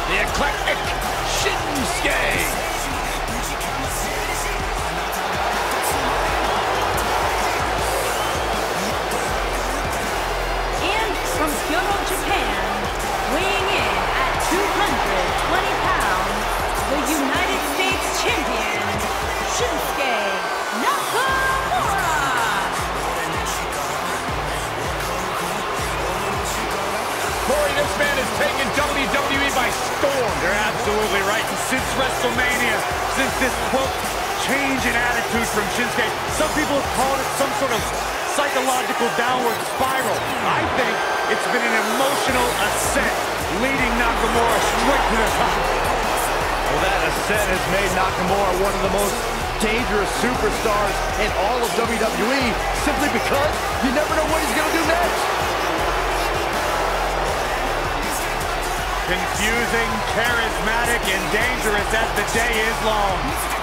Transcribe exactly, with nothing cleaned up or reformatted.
the eclectic Shinsuke. From Kyoto, Japan, weighing in at two hundred twenty pounds, the United States champion, Shinsuke Nakamura. Corey, this man has taken W W E by storm. You're absolutely right. And since WrestleMania, since this, quote, change in attitude from Shinsuke, some people have called it some sort of psychological downward spiral. I think it's been an emotional ascent, leading Nakamura straight to the top. Well, that ascent has made Nakamura one of the most dangerous superstars in all of W W E, simply because you never know what he's going to do next. Confusing, charismatic, and dangerous as the day is long.